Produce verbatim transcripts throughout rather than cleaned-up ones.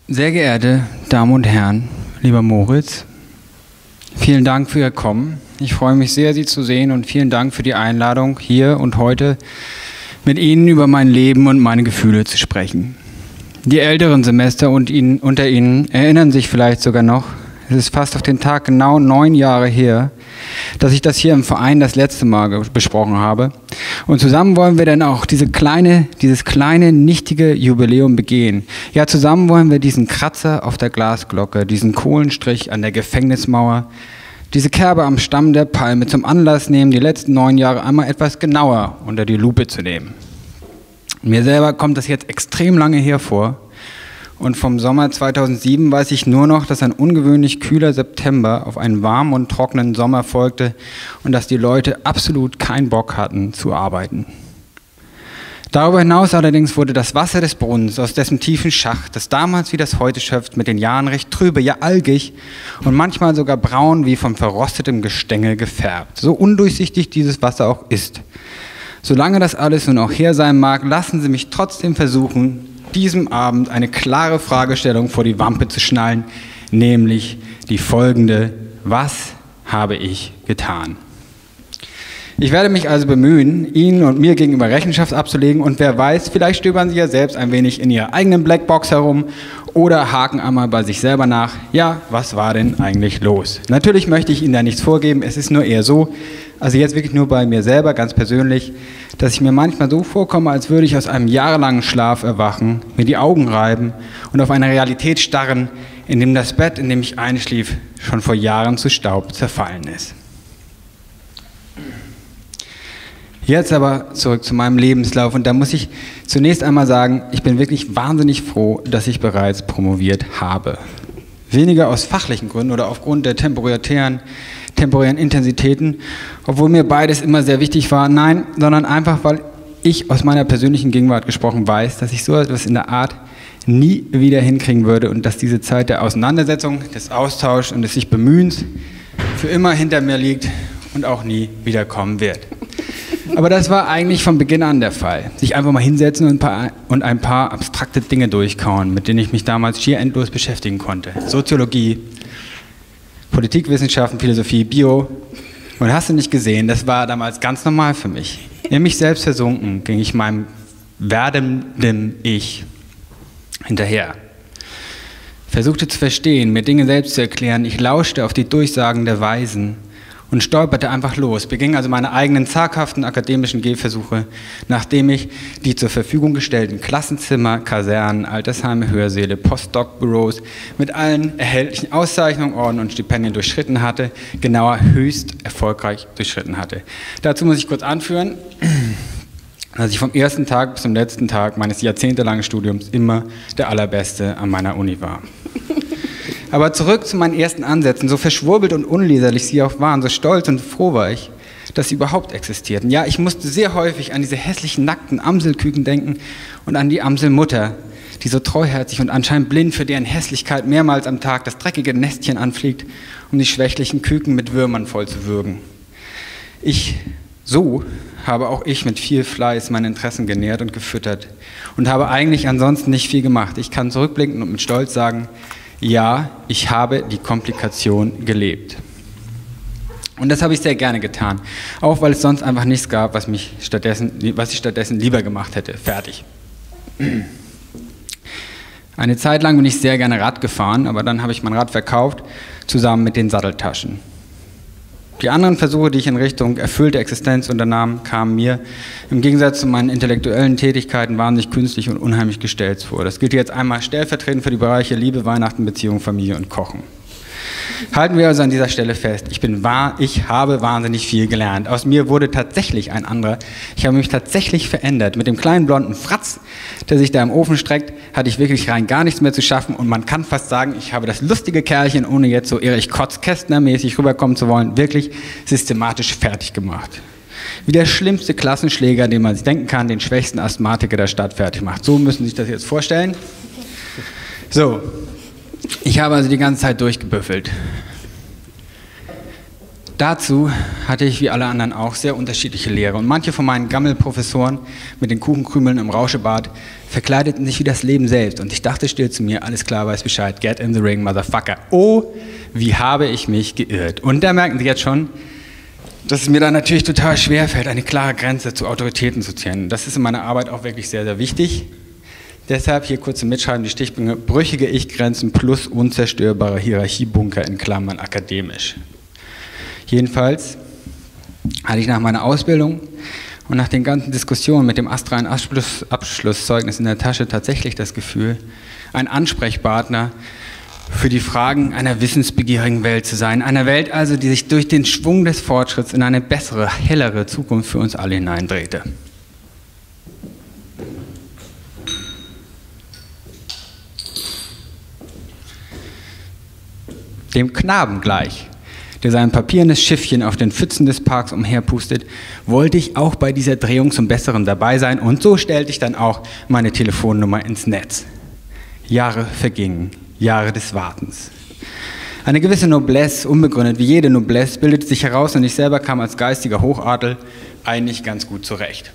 Sehr geehrte Damen und Herren, lieber Moritz, vielen Dank für Ihr Kommen. Ich freue mich sehr, Sie zu sehen und vielen Dank für die Einladung, hier und heute mit Ihnen über mein Leben und meine Gefühle zu sprechen. Die älteren Semester und Ihnen, unter Ihnen erinnern sich vielleicht sogar noch, es ist fast auf den Tag genau neun Jahre her, dass ich das hier im Verein das letzte Mal besprochen habe. Und zusammen wollen wir dann auch diese kleine, dieses kleine, nichtige Jubiläum begehen. Ja, zusammen wollen wir diesen Kratzer auf der Glasglocke, diesen Kohlenstrich an der Gefängnismauer, diese Kerbe am Stamm der Palme zum Anlass nehmen, die letzten neun Jahre einmal etwas genauer unter die Lupe zu nehmen. Mir selber kommt das jetzt extrem lange hervor. Und vom Sommer zweitausendsieben weiß ich nur noch, dass ein ungewöhnlich kühler September auf einen warmen und trockenen Sommer folgte und dass die Leute absolut keinen Bock hatten zu arbeiten. Darüber hinaus allerdings wurde das Wasser des Brunnens aus dessen tiefen Schacht, das damals wie das heute schöpft, mit den Jahren recht trübe, ja algig und manchmal sogar braun wie vom verrostetem Gestänge gefärbt. So undurchsichtig dieses Wasser auch ist. Solange das alles nun auch her sein mag, lassen Sie mich trotzdem versuchen, diesem Abend eine klare Fragestellung vor die Wampe zu schnallen, nämlich die folgende: Was habe ich getan? Ich werde mich also bemühen, Ihnen und mir gegenüber Rechenschaft abzulegen und wer weiß, vielleicht stöbern Sie ja selbst ein wenig in Ihrer eigenen Blackbox herum oder haken einmal bei sich selber nach, ja, was war denn eigentlich los? Natürlich möchte ich Ihnen da nichts vorgeben, es ist nur eher so, also jetzt wirklich nur bei mir selber, ganz persönlich, dass ich mir manchmal so vorkomme, als würde ich aus einem jahrelangen Schlaf erwachen, mir die Augen reiben und auf eine Realität starren, in dem das Bett, in dem ich einschlief, schon vor Jahren zu Staub zerfallen ist. Jetzt aber zurück zu meinem Lebenslauf und da muss ich zunächst einmal sagen, ich bin wirklich wahnsinnig froh, dass ich bereits promoviert habe. Weniger aus fachlichen Gründen oder aufgrund der temporären, temporären Intensitäten, obwohl mir beides immer sehr wichtig war, nein, sondern einfach, weil ich aus meiner persönlichen Gegenwart gesprochen weiß, dass ich so etwas in der Art nie wieder hinkriegen würde und dass diese Zeit der Auseinandersetzung, des Austauschs und des sich Bemühens für immer hinter mir liegt und auch nie wiederkommen wird. Aber das war eigentlich von Beginn an der Fall. Sich einfach mal hinsetzen und ein paar, und ein paar abstrakte Dinge durchkauen, mit denen ich mich damals schier endlos beschäftigen konnte. Soziologie, Politikwissenschaften, Philosophie, Bio. Und hast du nicht gesehen, das war damals ganz normal für mich. In mich selbst versunken ging ich meinem werdenden Ich hinterher. Versuchte zu verstehen, mir Dinge selbst zu erklären. Ich lauschte auf die Durchsagen der Weisen und stolperte einfach los, beging also meine eigenen zaghaften akademischen Gehversuche, nachdem ich die zur Verfügung gestellten Klassenzimmer, Kasernen, Altersheime, Hörsäle, Postdoc-Büros mit allen erhältlichen Auszeichnungen, Orden und Stipendien durchschritten hatte, genauer höchst erfolgreich durchschritten hatte. Dazu muss ich kurz anführen, dass ich vom ersten Tag bis zum letzten Tag meines jahrzehntelangen Studiums immer der Allerbeste an meiner Uni war. Aber zurück zu meinen ersten Ansätzen, so verschwurbelt und unleserlich sie auch waren, so stolz und froh war ich, dass sie überhaupt existierten. Ja, ich musste sehr häufig an diese hässlichen, nackten Amselküken denken und an die Amselmutter, die so treuherzig und anscheinend blind für deren Hässlichkeit mehrmals am Tag das dreckige Nestchen anfliegt, um die schwächlichen Küken mit Würmern voll zu würgen. Ich, so habe auch ich mit viel Fleiß meine Interessen genährt und gefüttert und habe eigentlich ansonsten nicht viel gemacht. Ich kann zurückblicken und mit Stolz sagen, ja, ich habe die Komplikation gelebt. Und das habe ich sehr gerne getan, auch weil es sonst einfach nichts gab, was, mich stattdessen, was ich stattdessen lieber gemacht hätte. Fertig. Eine Zeit lang bin ich sehr gerne Rad gefahren, aber dann habe ich mein Rad verkauft, zusammen mit den Satteltaschen. Die anderen Versuche, die ich in Richtung erfüllte Existenz unternahm, kamen mir im Gegensatz zu meinen intellektuellen Tätigkeiten wahnsinnig künstlich und unheimlich gestellt vor. Das gilt jetzt einmal stellvertretend für die Bereiche Liebe, Weihnachten, Beziehung, Familie und Kochen. Halten wir also an dieser Stelle fest, ich, bin wahr, ich habe wahnsinnig viel gelernt. Aus mir wurde tatsächlich ein anderer. Ich habe mich tatsächlich verändert. Mit dem kleinen blonden Fratz, der sich da im Ofen streckt, hatte ich wirklich rein gar nichts mehr zu schaffen. Und man kann fast sagen, ich habe das lustige Kerlchen, ohne jetzt so Erich Kotz-Kästner-mäßig rüberkommen zu wollen, wirklich systematisch fertig gemacht. Wie der schlimmste Klassenschläger, den man sich denken kann, den schwächsten Asthmatiker der Stadt fertig macht. So müssen Sie sich das jetzt vorstellen. So. Ich habe also die ganze Zeit durchgebüffelt. Dazu hatte ich wie alle anderen auch sehr unterschiedliche Lehrer und manche von meinen Gammelprofessoren mit den Kuchenkrümeln im Rauschebart verkleideten sich wie das Leben selbst und ich dachte still zu mir, alles klar, weiß Bescheid, get in the ring, motherfucker. Oh, wie habe ich mich geirrt. Und da merken Sie jetzt schon, dass es mir dann natürlich total schwer fällt, eine klare Grenze zu Autoritäten zu ziehen. Das ist in meiner Arbeit auch wirklich sehr, sehr wichtig. Deshalb hier kurz zum Mitschreiben die Stichpunkte: brüchige Ich-Grenzen plus unzerstörbare Hierarchiebunker in Klammern akademisch. Jedenfalls hatte ich nach meiner Ausbildung und nach den ganzen Diskussionen mit dem astreinen Abschluss, Abschlusszeugnis in der Tasche tatsächlich das Gefühl, ein Ansprechpartner für die Fragen einer wissensbegierigen Welt zu sein. Einer Welt also, die sich durch den Schwung des Fortschritts in eine bessere, hellere Zukunft für uns alle hineindrehte. Dem Knaben gleich, der sein papierenes Schiffchen auf den Pfützen des Parks umherpustet, wollte ich auch bei dieser Drehung zum Besseren dabei sein und so stellte ich dann auch meine Telefonnummer ins Netz. Jahre vergingen, Jahre des Wartens. Eine gewisse Noblesse, unbegründet wie jede Noblesse, bildete sich heraus und ich selber kam als geistiger Hochadel eigentlich ganz gut zurecht.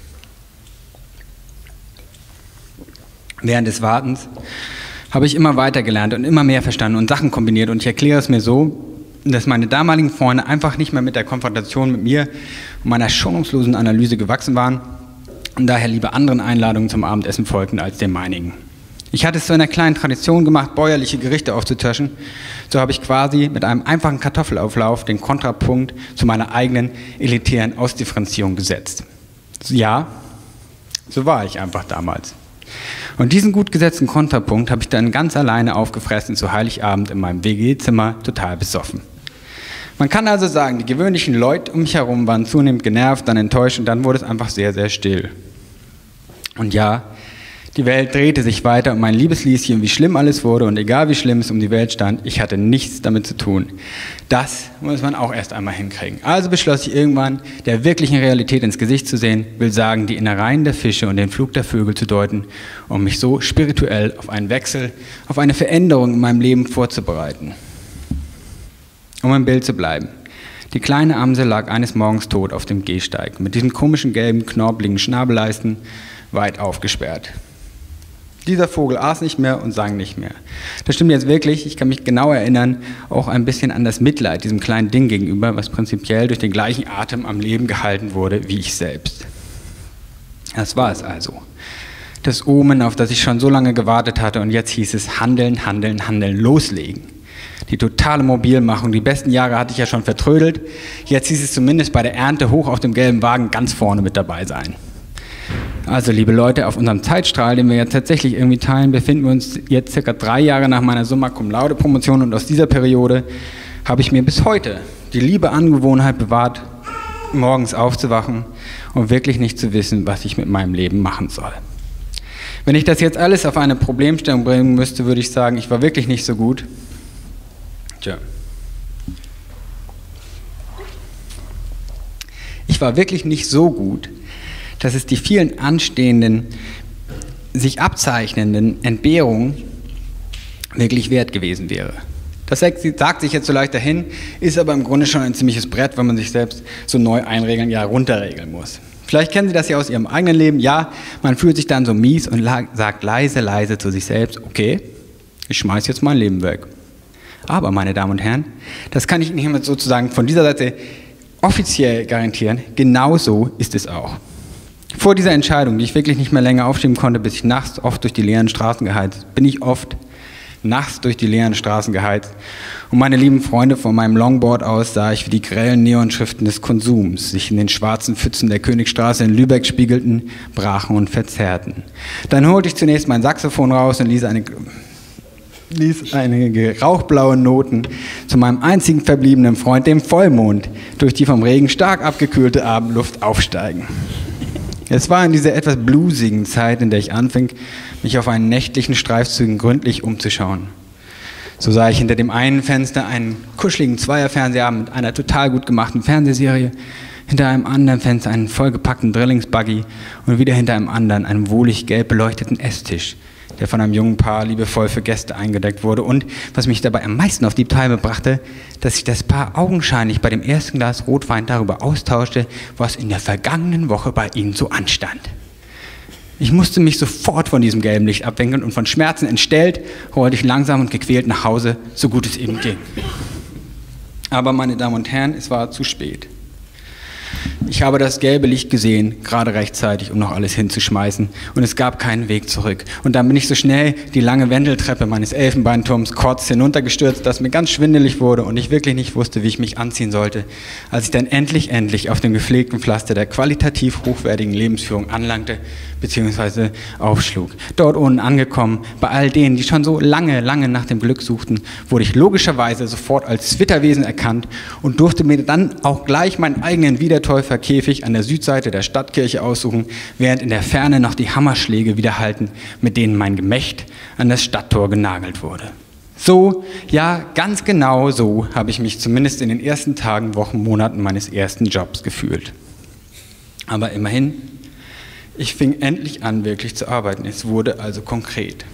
Während des Wartens habe ich immer weiter gelernt und immer mehr verstanden und Sachen kombiniert und ich erkläre es mir so, dass meine damaligen Freunde einfach nicht mehr mit der Konfrontation mit mir und meiner schonungslosen Analyse gewachsen waren und daher lieber anderen Einladungen zum Abendessen folgten als den meinigen. Ich hatte es zu einer kleinen Tradition gemacht, bäuerliche Gerichte aufzutischen. So habe ich quasi mit einem einfachen Kartoffelauflauf den Kontrapunkt zu meiner eigenen elitären Ausdifferenzierung gesetzt. Ja, so war ich einfach damals. Und diesen gut gesetzten Kontrapunkt habe ich dann ganz alleine aufgefressen zu Heiligabend in meinem W G-Zimmer, total besoffen. Man kann also sagen, die gewöhnlichen Leute um mich herum waren zunehmend genervt, dann enttäuscht und dann wurde es einfach sehr, sehr still. Und ja, die Welt drehte sich weiter um mein liebes Lieschen, wie schlimm alles wurde und egal wie schlimm es um die Welt stand, ich hatte nichts damit zu tun. Das muss man auch erst einmal hinkriegen. Also beschloss ich irgendwann, der wirklichen Realität ins Gesicht zu sehen, will sagen, die Innereien der Fische und den Flug der Vögel zu deuten, um mich so spirituell auf einen Wechsel, auf eine Veränderung in meinem Leben vorzubereiten. Um im Bild zu bleiben. Die kleine Amsel lag eines Morgens tot auf dem Gehsteig, mit diesen komischen gelben, knorpeligen Schnabelleisten weit aufgesperrt. Dieser Vogel aß nicht mehr und sang nicht mehr. Das stimmt jetzt wirklich, ich kann mich genau erinnern, auch ein bisschen an das Mitleid diesem kleinen Ding gegenüber, was prinzipiell durch den gleichen Atem am Leben gehalten wurde wie ich selbst. Das war es also. Das Omen, auf das ich schon so lange gewartet hatte und jetzt hieß es handeln, handeln, handeln, loslegen. Die totale Mobilmachung, die besten Jahre hatte ich ja schon vertrödelt, jetzt hieß es zumindest bei der Ernte hoch auf dem gelben Wagen ganz vorne mit dabei sein. Also liebe Leute, auf unserem Zeitstrahl, den wir jetzt tatsächlich irgendwie teilen, befinden wir uns jetzt circa drei Jahre nach meiner Summa Cum Laude Promotion und aus dieser Periode habe ich mir bis heute die liebe Angewohnheit bewahrt, morgens aufzuwachen und wirklich nicht zu wissen, was ich mit meinem Leben machen soll. Wenn ich das jetzt alles auf eine Problemstellung bringen müsste, würde ich sagen, ich war wirklich nicht so gut. Tja. Ich war wirklich nicht so gut, dass es die vielen anstehenden, sich abzeichnenden Entbehrungen wirklich wert gewesen wäre. Das sagt sich jetzt so leicht dahin, ist aber im Grunde schon ein ziemliches Brett, wenn man sich selbst so neu einregeln, ja runterregeln muss. Vielleicht kennen Sie das ja aus Ihrem eigenen Leben, ja, man fühlt sich dann so mies und sagt leise, leise zu sich selbst, okay, ich schmeiß jetzt mein Leben weg. Aber, meine Damen und Herren, das kann ich Ihnen hiermit sozusagen von dieser Seite offiziell garantieren, genau so ist es auch. Vor dieser Entscheidung, die ich wirklich nicht mehr länger aufschieben konnte, bis ich nachts oft durch die leeren Straßen geheizt, bin ich oft nachts durch die leeren Straßen geheizt. Und meine lieben Freunde von meinem Longboard aus sah ich, wie die grellen Neonschriften des Konsums sich in den schwarzen Pfützen der Königstraße in Lübeck spiegelten, brachen und verzerrten. Dann holte ich zunächst mein Saxophon raus und ließ eine, ließ einige rauchblaue Noten zu meinem einzigen verbliebenen Freund, dem Vollmond, durch die vom Regen stark abgekühlte Abendluft aufsteigen. Es war in dieser etwas bluesigen Zeit, in der ich anfing, mich auf einen nächtlichen Streifzügen gründlich umzuschauen. So sah ich hinter dem einen Fenster einen kuscheligen Zweierfernseher mit einer total gut gemachten Fernsehserie, hinter einem anderen Fenster einen vollgepackten Drillingsbuggy und wieder hinter einem anderen einen wohlig gelb beleuchteten Esstisch, der von einem jungen Paar liebevoll für Gäste eingedeckt wurde. Und was mich dabei am meisten auf die Palme brachte, dass sich das Paar augenscheinlich bei dem ersten Glas Rotwein darüber austauschte, was in der vergangenen Woche bei ihnen so anstand. Ich musste mich sofort von diesem gelben Licht abwenden und von Schmerzen entstellt rollte ich langsam und gequält nach Hause, so gut es eben ging. Aber, meine Damen und Herren, es war zu spät. Ich habe das gelbe Licht gesehen, gerade rechtzeitig, um noch alles hinzuschmeißen, und es gab keinen Weg zurück. Und dann bin ich so schnell die lange Wendeltreppe meines Elfenbeinturms kurz hinuntergestürzt, dass mir ganz schwindelig wurde und ich wirklich nicht wusste, wie ich mich anziehen sollte, als ich dann endlich, endlich auf dem gepflegten Pflaster der qualitativ hochwertigen Lebensführung anlangte bzw. aufschlug. Dort unten angekommen, bei all denen, die schon so lange, lange nach dem Glück suchten, wurde ich logischerweise sofort als Zwitterwesen erkannt und durfte mir dann auch gleich meinen eigenen Wiedertäuferkäfig an der Südseite der Stadtkirche aussuchen, während in der Ferne noch die Hammerschläge widerhallten, mit denen mein Gemächt an das Stadttor genagelt wurde. So, ja, ganz genau so habe ich mich zumindest in den ersten Tagen, Wochen, Monaten meines ersten Jobs gefühlt. Aber immerhin, ich fing endlich an, wirklich zu arbeiten. Es wurde also konkret.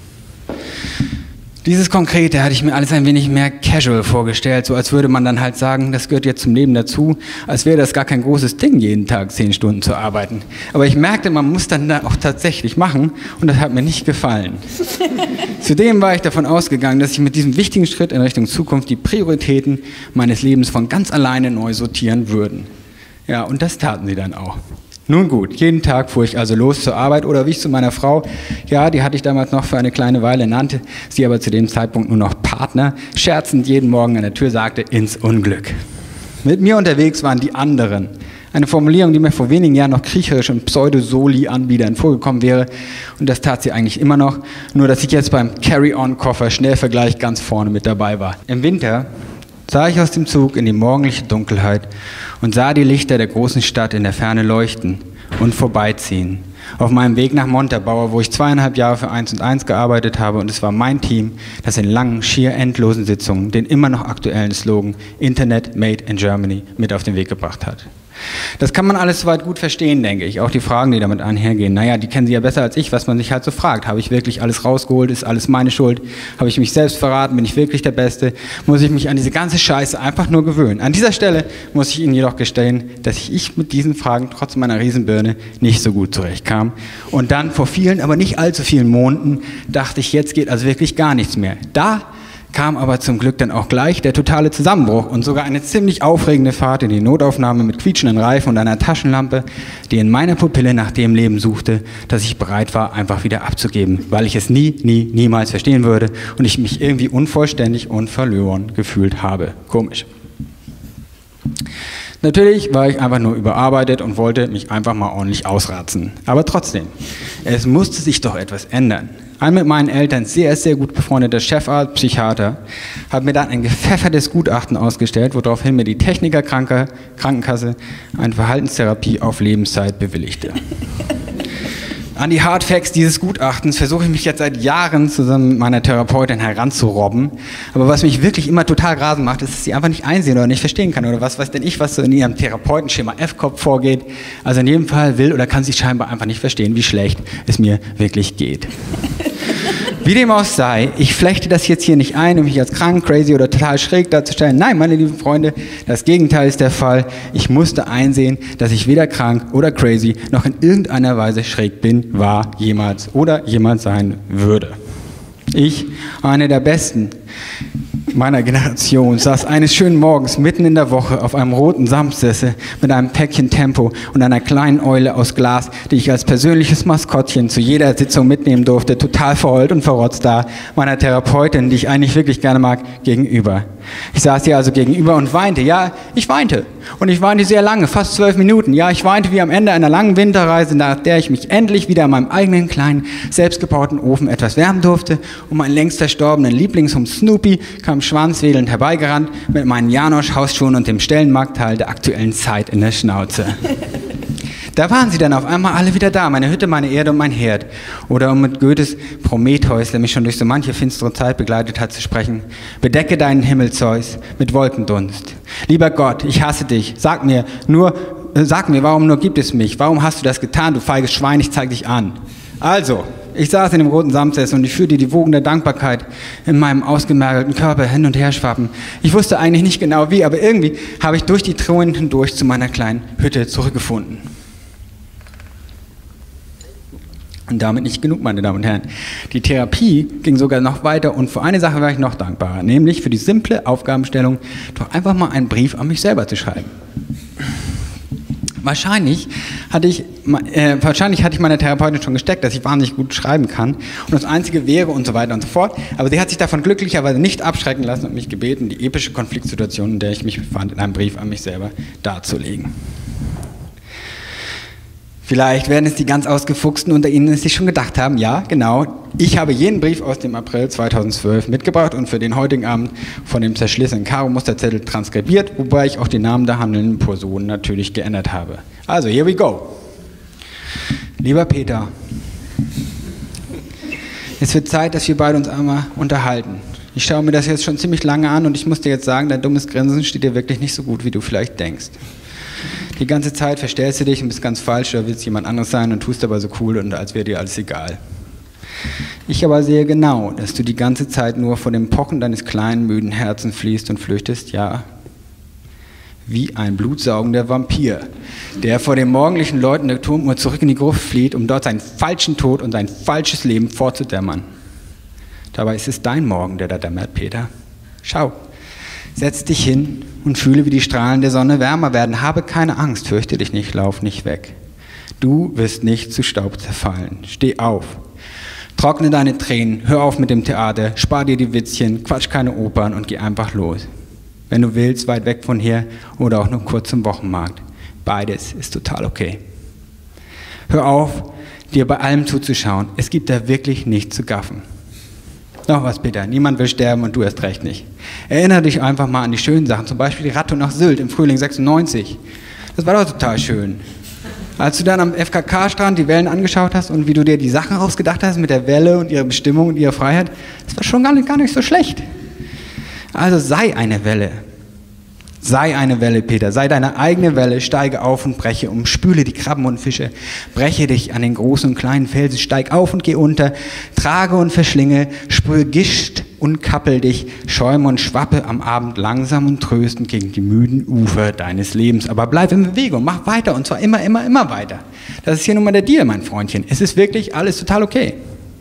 Dieses Konkrete hatte ich mir alles ein wenig mehr casual vorgestellt, so als würde man dann halt sagen, das gehört jetzt zum Leben dazu, als wäre das gar kein großes Ding, jeden Tag zehn Stunden zu arbeiten. Aber ich merkte, man muss dann da auch tatsächlich machen und das hat mir nicht gefallen. Zudem war ich davon ausgegangen, dass ich mit diesem wichtigen Schritt in Richtung Zukunft die Prioritäten meines Lebens von ganz alleine neu sortieren würden. Ja, und das taten sie dann auch. Nun gut, jeden Tag fuhr ich also los zur Arbeit oder wie ich zu meiner Frau, ja, die hatte ich damals noch für eine kleine Weile, nannte sie aber zu dem Zeitpunkt nur noch Partner, scherzend jeden Morgen an der Tür sagte, ins Unglück. Mit mir unterwegs waren die anderen. Eine Formulierung, die mir vor wenigen Jahren noch kriecherischen Pseudo-Soli-Anbietern vorgekommen wäre. Und das tat sie eigentlich immer noch, nur dass ich jetzt beim Carry-on-Koffer-Schnellvergleich ganz vorne mit dabei war. Im Winter sah ich aus dem Zug in die morgendliche Dunkelheit und sah die Lichter der großen Stadt in der Ferne leuchten und vorbeiziehen. Auf meinem Weg nach Montabaur, wo ich zweieinhalb Jahre für eins und eins gearbeitet habe, und es war mein Team, das in langen, schier endlosen Sitzungen den immer noch aktuellen Slogan Internet Made in Germany mit auf den Weg gebracht hat. Das kann man alles soweit gut verstehen, denke ich. Auch die Fragen, die damit einhergehen. Naja, die kennen Sie ja besser als ich, was man sich halt so fragt. Habe ich wirklich alles rausgeholt? Ist alles meine Schuld? Habe ich mich selbst verraten? Bin ich wirklich der Beste? Muss ich mich an diese ganze Scheiße einfach nur gewöhnen? An dieser Stelle muss ich Ihnen jedoch gestehen, dass ich mit diesen Fragen trotz meiner Riesenbirne nicht so gut zurechtkam. Und dann vor vielen, aber nicht allzu vielen Monaten dachte ich, jetzt geht also wirklich gar nichts mehr. Da kam aber zum Glück dann auch gleich der totale Zusammenbruch und sogar eine ziemlich aufregende Fahrt in die Notaufnahme mit quietschenden Reifen und einer Taschenlampe, die in meiner Pupille nach dem Leben suchte, das ich bereit war, einfach wieder abzugeben, weil ich es nie, nie, niemals verstehen würde und ich mich irgendwie unvollständig und verloren gefühlt habe. Komisch. Natürlich war ich einfach nur überarbeitet und wollte mich einfach mal ordentlich ausratzen. Aber trotzdem, es musste sich doch etwas ändern. Ein mit meinen Eltern sehr, sehr gut befreundeter Chefarzt, Psychiater, hat mir dann ein gepfeffertes Gutachten ausgestellt, woraufhin mir die Techniker Krankenkasse eine Verhaltenstherapie auf Lebenszeit bewilligte. An die Hardfacts dieses Gutachtens versuche ich mich jetzt seit Jahren zusammen mit meiner Therapeutin heranzurobben. Aber was mich wirklich immer total rasend macht, ist, dass sie einfach nicht einsehen oder nicht verstehen kann. Oder was weiß denn ich, was so in ihrem Therapeutenschema F-Kopf vorgeht. Also in jedem Fall will oder kann sie scheinbar einfach nicht verstehen, wie schlecht es mir wirklich geht. Wie dem auch sei, ich flechte das jetzt hier nicht ein, um mich als krank, crazy oder total schräg darzustellen. Nein, meine lieben Freunde, das Gegenteil ist der Fall. Ich musste einsehen, dass ich weder krank oder crazy noch in irgendeiner Weise schräg bin, war, jemals oder jemals sein würde. Ich, einer der Besten meiner Generation, saß eines schönen Morgens mitten in der Woche auf einem roten Samtsessel mit einem Päckchen Tempo und einer kleinen Eule aus Glas, die ich als persönliches Maskottchen zu jeder Sitzung mitnehmen durfte, total verheult und verrotzt da, meiner Therapeutin, die ich eigentlich wirklich gerne mag, gegenüber. Ich saß ihr also gegenüber und weinte. Ja, ich weinte. Und ich weinte sehr lange, fast zwölf Minuten. Ja, ich weinte wie am Ende einer langen Winterreise, nach der ich mich endlich wieder in meinem eigenen kleinen, selbstgebauten Ofen etwas wärmen durfte. Und mein längst verstorbenen Lieblingshund Snoopy kam schwanzwedelnd herbeigerannt mit meinen Janosch-Hausschuhen und dem Stellenmarktteil der aktuellen Zeit in der Schnauze. Da waren sie dann auf einmal alle wieder da, meine Hütte, meine Erde und mein Herd. Oder um mit Goethes Prometheus, der mich schon durch so manche finstere Zeit begleitet hat, zu sprechen: Bedecke deinen Himmel, Zeus, mit Wolkendunst. Lieber Gott, ich hasse dich. Sag mir nur, äh, sag mir, warum nur gibt es mich? Warum hast du das getan, du feiges Schwein? Ich zeig dich an. Also, Ich saß in dem roten Samtsessel und ich fühlte die Wogen der Dankbarkeit in meinem ausgemergelten Körper hin und her schwappen. Ich wusste eigentlich nicht genau wie, aber irgendwie habe ich durch die Tränen hindurch zu meiner kleinen Hütte zurückgefunden. Und damit nicht genug, meine Damen und Herren. Die Therapie ging sogar noch weiter und für eine Sache war ich noch dankbarer, nämlich für die simple Aufgabenstellung, doch einfach mal einen Brief an mich selber zu schreiben. Wahrscheinlich hatte ich, äh, wahrscheinlich hatte ich meiner Therapeutin schon gesteckt, dass ich wahnsinnig gut schreiben kann und das Einzige wäre und so weiter und so fort, aber sie hat sich davon glücklicherweise nicht abschrecken lassen und mich gebeten, die epische Konfliktsituation, in der ich mich befand, in einem Brief an mich selber darzulegen. Vielleicht werden es die ganz Ausgefuchsten unter Ihnen sich schon gedacht haben, ja, genau, ich habe jenen Brief aus dem April zweitausendzwölf mitgebracht und für den heutigen Abend von dem zerschlissenen Karo-Musterzettel transkribiert, wobei ich auch die Namen der handelnden Personen natürlich geändert habe. Also, here we go. Lieber Peter, es wird Zeit, dass wir beide uns einmal unterhalten. Ich schaue mir das jetzt schon ziemlich lange an und ich muss dir jetzt sagen, dein dummes Grinsen steht dir wirklich nicht so gut, wie du vielleicht denkst. Die ganze Zeit verstellst du dich und bist ganz falsch oder willst jemand anderes sein und tust aber so cool und als wäre dir alles egal. Ich aber sehe genau, dass du die ganze Zeit nur vor dem Pochen deines kleinen, müden Herzens fließt und flüchtest, ja, wie ein blutsaugender Vampir, der vor dem morgendlichen Läuten der Turmuhr zurück in die Gruft flieht, um dort seinen falschen Tod und sein falsches Leben vorzudämmern. Dabei ist es dein Morgen, der da dämmert, Peter. Schau. Setz dich hin und fühle, wie die Strahlen der Sonne wärmer werden. Habe keine Angst, fürchte dich nicht, lauf nicht weg. Du wirst nicht zu Staub zerfallen. Steh auf. Trockne deine Tränen, hör auf mit dem Theater, spar dir die Witzchen, quatsch keine Opern und geh einfach los. Wenn du willst, weit weg von hier oder auch nur kurz zum Wochenmarkt. Beides ist total okay. Hör auf, dir bei allem zuzuschauen. Es gibt da wirklich nichts zu gaffen. Noch was, Peter, niemand will sterben und du erst recht nicht. Erinnere dich einfach mal an die schönen Sachen, zum Beispiel die Radtour nach Sylt im Frühling sechsundneunzig. Das war doch total schön. Als du dann am F K K-Strand die Wellen angeschaut hast und wie du dir die Sachen ausgedacht hast mit der Welle und ihrer Bestimmung und ihrer Freiheit, das war schon gar nicht, gar nicht so schlecht. Also sei eine Welle. Sei eine Welle, Peter, sei deine eigene Welle, steige auf und breche um, spüle die Krabben und Fische, breche dich an den großen und kleinen Felsen, steig auf und geh unter, trage und verschlinge, sprühe Gischt und kappel dich, schäume und schwappe am Abend langsam und tröstend gegen die müden Ufer deines Lebens. Aber bleib in Bewegung, mach weiter und zwar immer, immer, immer weiter. Das ist hier nun mal der Deal, mein Freundchen. Es ist wirklich alles total okay.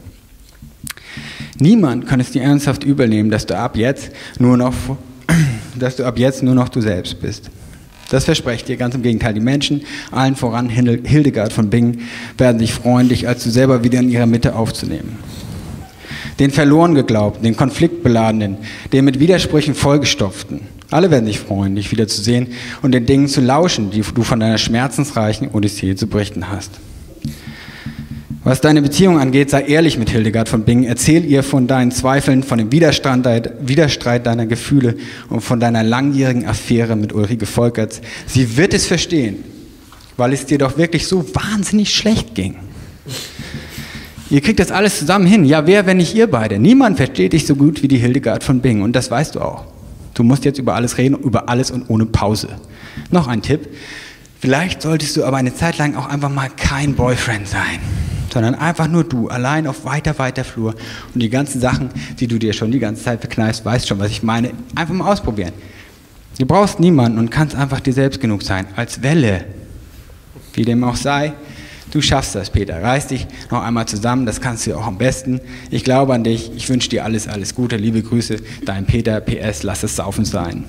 Niemand kann es dir ernsthaft übernehmen, dass du ab jetzt nur noch dass du ab jetzt nur noch du selbst bist. Das verspreche ich dir, ganz im Gegenteil. Die Menschen, allen voran Hildegard von Bingen, werden sich freuen, dich als du selber wieder in ihrer Mitte aufzunehmen. Den verloren geglaubten, den konfliktbeladenen, den mit Widersprüchen vollgestopften. Alle werden sich freuen, dich wiederzusehen und den Dingen zu lauschen, die du von deiner schmerzensreichen Odyssee zu berichten hast. Was deine Beziehung angeht, sei ehrlich mit Hildegard von Bingen. Erzähl ihr von deinen Zweifeln, von dem Widerstreit deiner Gefühle und von deiner langjährigen Affäre mit Ulrike Volkerts. Sie wird es verstehen, weil es dir doch wirklich so wahnsinnig schlecht ging. Ihr kriegt das alles zusammen hin. Ja, wer, wenn nicht ihr beide? Niemand versteht dich so gut wie die Hildegard von Bingen und das weißt du auch. Du musst jetzt über alles reden, über alles und ohne Pause. Noch ein Tipp. Vielleicht solltest du aber eine Zeit lang auch einfach mal kein Boyfriend sein, sondern einfach nur du, allein auf weiter, weiter Flur und die ganzen Sachen, die du dir schon die ganze Zeit verkneifst, weißt schon, was ich meine, einfach mal ausprobieren. Du brauchst niemanden und kannst einfach dir selbst genug sein, als Welle. Wie dem auch sei, du schaffst das, Peter. Reiß dich noch einmal zusammen, das kannst du auch am besten. Ich glaube an dich, ich wünsche dir alles, alles Gute, liebe Grüße, dein Peter, P S, lass es saufen sein.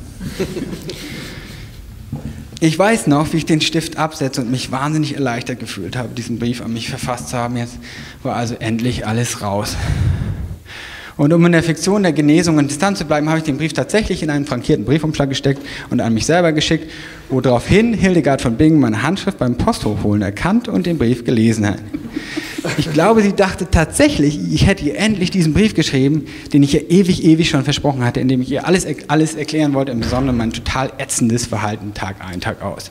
Ich weiß noch, wie ich den Stift absetze und mich wahnsinnig erleichtert gefühlt habe, diesen Brief an mich verfasst zu haben. Jetzt war also endlich alles raus. Und um in der Fiktion der Genesung und Distanz zu bleiben, habe ich den Brief tatsächlich in einen frankierten Briefumschlag gesteckt und an mich selber geschickt, woraufhin Hildegard von Bingen meine Handschrift beim Posthochholen erkannt und den Brief gelesen hat. Ich glaube, sie dachte tatsächlich, ich hätte ihr endlich diesen Brief geschrieben, den ich ihr ewig, ewig schon versprochen hatte, indem ich ihr alles, alles erklären wollte, im Besonderen mein total ätzendes Verhalten Tag ein, Tag aus.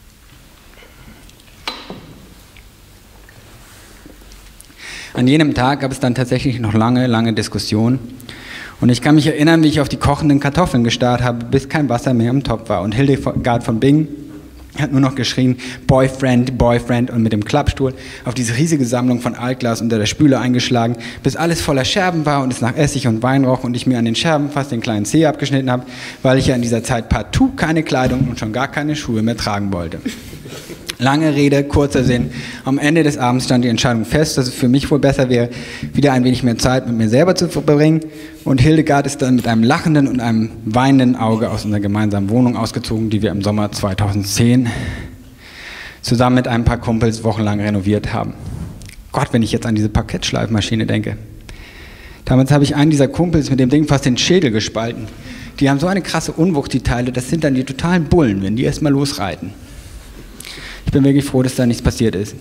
An jenem Tag gab es dann tatsächlich noch lange, lange Diskussionen. Und ich kann mich erinnern, wie ich auf die kochenden Kartoffeln gestarrt habe, bis kein Wasser mehr im Topf war. Und Hildegard von Bingen Er hat nur noch geschrien, Boyfriend, Boyfriend und mit dem Klappstuhl auf diese riesige Sammlung von Altglas unter der Spüle eingeschlagen, bis alles voller Scherben war und es nach Essig und Wein roch und ich mir an den Scherben fast den kleinen Zeh abgeschnitten habe, weil ich ja in dieser Zeit partout keine Kleidung und schon gar keine Schuhe mehr tragen wollte. Lange Rede, kurzer Sinn. Am Ende des Abends stand die Entscheidung fest, dass es für mich wohl besser wäre, wieder ein wenig mehr Zeit mit mir selber zu verbringen. Und Hildegard ist dann mit einem lachenden und einem weinenden Auge aus unserer gemeinsamen Wohnung ausgezogen, die wir im Sommer zweitausendzehn zusammen mit ein paar Kumpels wochenlang renoviert haben. Gott, wenn ich jetzt an diese Parkettschleifmaschine denke. Damals habe ich einen dieser Kumpels mit dem Ding fast den Schädel gespalten. Die haben so eine krasse Unwucht, die Teile, das sind dann die totalen Bullen, wenn die erstmal losreiten. Ich bin wirklich froh, dass da nichts passiert ist.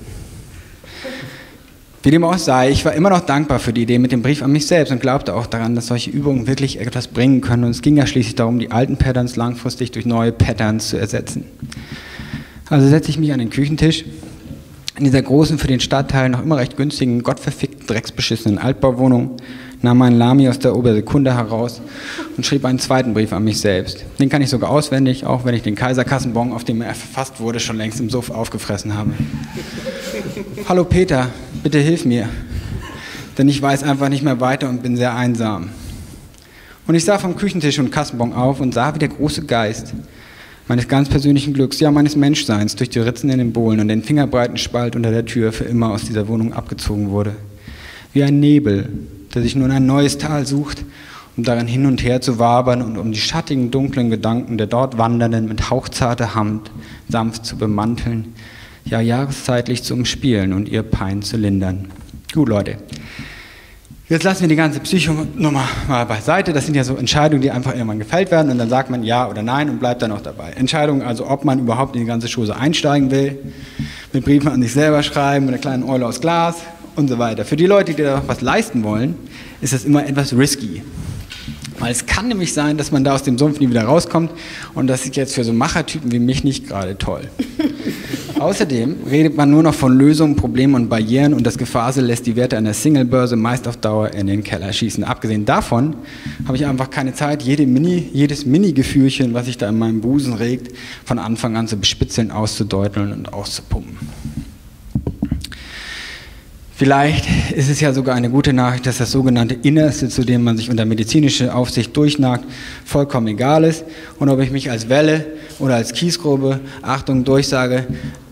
Wie dem auch sei, ich war immer noch dankbar für die Idee mit dem Brief an mich selbst und glaubte auch daran, dass solche Übungen wirklich etwas bringen können. Und es ging ja schließlich darum, die alten Patterns langfristig durch neue Patterns zu ersetzen. Also setze ich mich an den Küchentisch in dieser großen, für den Stadtteil noch immer recht günstigen, gottverfickten, drecksbeschissenen Altbauwohnung, nahm meinen Lami aus der Obersekunde heraus und schrieb einen zweiten Brief an mich selbst. Den kann ich sogar auswendig, auch wenn ich den Kaiserkassenbon, auf dem er verfasst wurde, schon längst im Suff aufgefressen habe. Hallo Peter, bitte hilf mir, denn ich weiß einfach nicht mehr weiter und bin sehr einsam. Und ich sah vom Küchentisch und Kassenbon auf und sah, wie der große Geist meines ganz persönlichen Glücks, ja meines Menschseins, durch die Ritzen in den Bohlen und den fingerbreiten Spalt unter der Tür für immer aus dieser Wohnung abgezogen wurde. Wie ein Nebel, der sich nun ein neues Tal sucht, um darin hin und her zu wabern und um die schattigen, dunklen Gedanken der dort Wandernden mit hauchzarter Hand sanft zu bemanteln, ja jahreszeitlich zu umspielen und ihr Pein zu lindern. Gut, Leute. Jetzt lassen wir die ganze Psychonummer mal beiseite. Das sind ja so Entscheidungen, die einfach irgendwann gefällt werden und dann sagt man ja oder nein und bleibt dann auch dabei. Entscheidungen also, ob man überhaupt in die ganze Chose einsteigen will, mit Briefen an sich selber schreiben, mit einer kleinen Eule aus Glas und so weiter. Für die Leute, die da was leisten wollen, ist das immer etwas risky. Weil es kann nämlich sein, dass man da aus dem Sumpf nie wieder rauskommt und das ist jetzt für so Machertypen wie mich nicht gerade toll. Außerdem redet man nur noch von Lösungen, Problemen und Barrieren und das Gefasel lässt die Werte einer Singlebörse meist auf Dauer in den Keller schießen. Abgesehen davon habe ich einfach keine Zeit, jede Mini, jedes Mini-Gefühlchen, was sich da in meinem Busen regt, von Anfang an zu bespitzeln, auszudeuteln und auszupumpen. Vielleicht ist es ja sogar eine gute Nachricht, dass das sogenannte Innerste, zu dem man sich unter medizinischer Aufsicht durchnagt, vollkommen egal ist und ob ich mich als Welle oder als Kiesgrube, Achtung, Durchsage,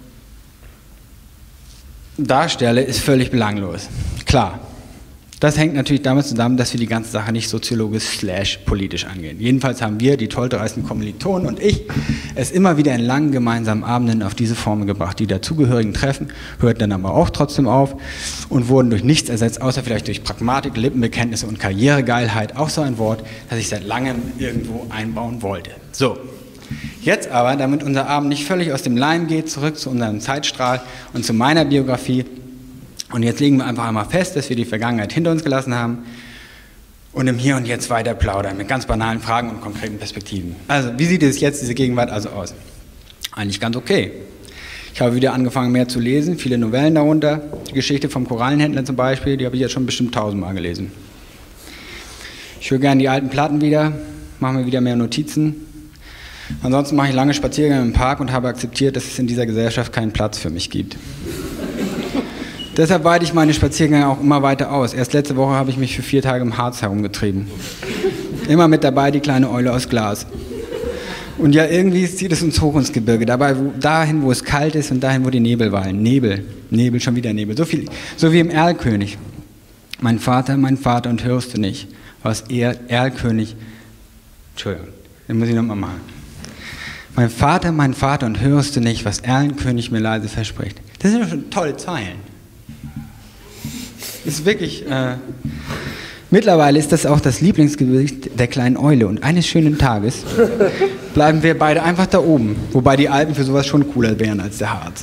darstelle, ist völlig belanglos. Klar, das hängt natürlich damit zusammen, dass wir die ganze Sache nicht soziologisch slash politisch angehen. Jedenfalls haben wir, die tolltreisten Kommilitonen und ich, es immer wieder in langen gemeinsamen Abenden auf diese Formel gebracht. Die dazugehörigen Treffen hörten dann aber auch trotzdem auf und wurden durch nichts ersetzt, außer vielleicht durch Pragmatik, Lippenbekenntnisse und Karrieregeilheit. Auch so ein Wort, das ich seit langem irgendwo einbauen wollte. So. Jetzt aber, damit unser Abend nicht völlig aus dem Leim geht, zurück zu unserem Zeitstrahl und zu meiner Biografie. Und jetzt legen wir einfach einmal fest, dass wir die Vergangenheit hinter uns gelassen haben und im Hier und Jetzt weiter plaudern mit ganz banalen Fragen und konkreten Perspektiven. Also, wie sieht es jetzt, diese Gegenwart also aus? Eigentlich ganz okay. Ich habe wieder angefangen, mehr zu lesen, viele Novellen darunter. Die Geschichte vom Korallenhändler zum Beispiel, die habe ich jetzt schon bestimmt tausendmal gelesen. Ich höre gerne die alten Platten wieder, mache mir wieder mehr Notizen. Ansonsten mache ich lange Spaziergänge im Park und habe akzeptiert, dass es in dieser Gesellschaft keinen Platz für mich gibt. Deshalb weite ich meine Spaziergänge auch immer weiter aus. Erst letzte Woche habe ich mich für vier Tage im Harz herumgetrieben. Immer mit dabei die kleine Eule aus Glas. Und ja, irgendwie zieht es uns hoch ins Gebirge. Dabei, wo, dahin, wo es kalt ist und dahin, wo die Nebel weilen. Nebel, Nebel, schon wieder Nebel. So, viel, so wie im Erlkönig. Mein Vater, mein Vater und hörst du nicht, was er, Erlkönig, Entschuldigung, den muss ich nochmal machen. Mein Vater, mein Vater und hörst du nicht, was Erlenkönig mir leise verspricht. Das sind schon tolle Zeilen. Ist wirklich, äh, mittlerweile ist das auch das Lieblingsgericht der kleinen Eule und eines schönen Tages bleiben wir beide einfach da oben, wobei die Alpen für sowas schon cooler wären als der Harz.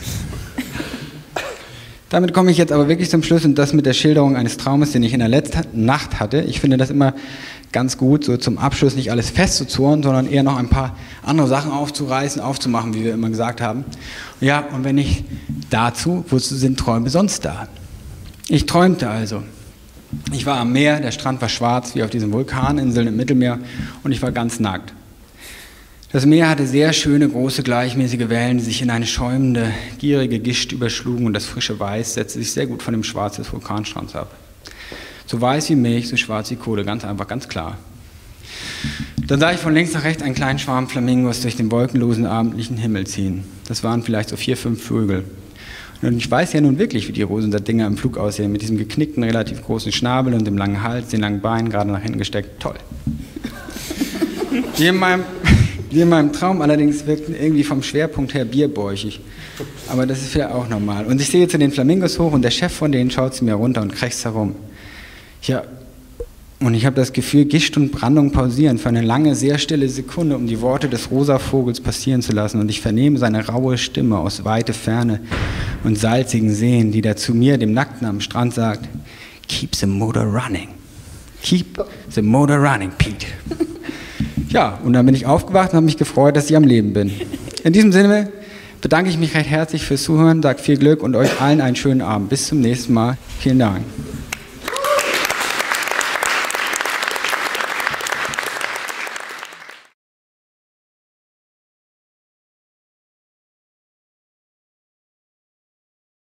Damit komme ich jetzt aber wirklich zum Schluss und das mit der Schilderung eines Traumes, den ich in der letzten Nacht hatte. Ich finde das immer ganz gut, so zum Abschluss nicht alles festzuzurren, sondern eher noch ein paar andere Sachen aufzureißen, aufzumachen, wie wir immer gesagt haben. Ja, und wenn nicht dazu, wozu sind Träume sonst da? Ich träumte also. Ich war am Meer, der Strand war schwarz wie auf diesen Vulkaninseln im Mittelmeer und ich war ganz nackt. Das Meer hatte sehr schöne, große, gleichmäßige Wellen, die sich in eine schäumende, gierige Gischt überschlugen und das frische Weiß setzte sich sehr gut von dem Schwarz des Vulkanstrands ab. So weiß wie Milch, so schwarz wie Kohle, ganz einfach, ganz klar. Dann sah ich von links nach rechts einen kleinen Schwarm Flamingos durch den wolkenlosen abendlichen Himmel ziehen. Das waren vielleicht so vier, fünf Vögel. Und ich weiß ja nun wirklich, wie die Rosenser Dinger im Flug aussehen, mit diesem geknickten, relativ großen Schnabel und dem langen Hals, den langen Beinen gerade nach hinten gesteckt. Toll. Die in meinem... Die in meinem Traum allerdings wirkten irgendwie vom Schwerpunkt her bierbäuchig. Aber das ist ja auch normal. Und ich sehe zu den Flamingos hoch und der Chef von denen schaut zu mir runter und krächzt herum. Ja, und ich habe das Gefühl, Gischt und Brandung pausieren für eine lange, sehr stille Sekunde, um die Worte des rosa Vogels passieren zu lassen. Und ich vernehme seine raue Stimme aus weite Ferne und salzigen Seen, die da zu mir, dem Nackten am Strand, sagt: Keep the motor running. Keep the motor running, Pete. Ja, und dann bin ich aufgewacht und habe mich gefreut, dass ich am Leben bin. In diesem Sinne bedanke ich mich recht herzlich fürs Zuhören, sage viel Glück und euch allen einen schönen Abend. Bis zum nächsten Mal. Vielen Dank.